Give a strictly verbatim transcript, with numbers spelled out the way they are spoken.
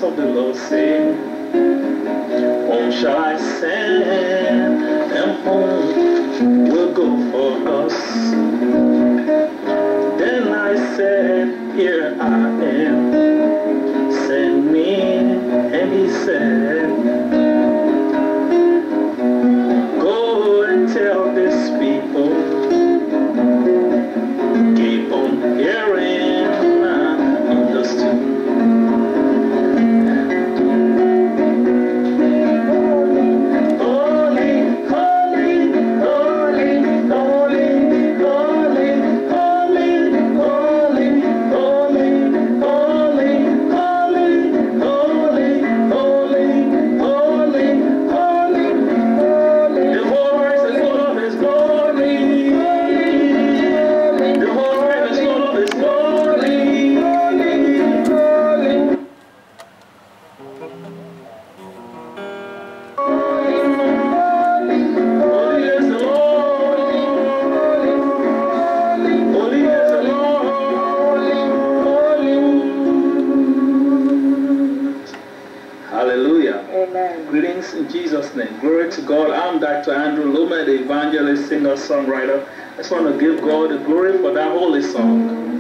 of the Lord say, whom shall I send, and whom will go for us? Then I said, here I am, send me. And he said, go and tell these people, keep on hearing, understood. In Jesus' name. Glory to God. I'm Doctor Andy Lumeh, the evangelist, singer, songwriter. I just want to give God the glory for that holy song.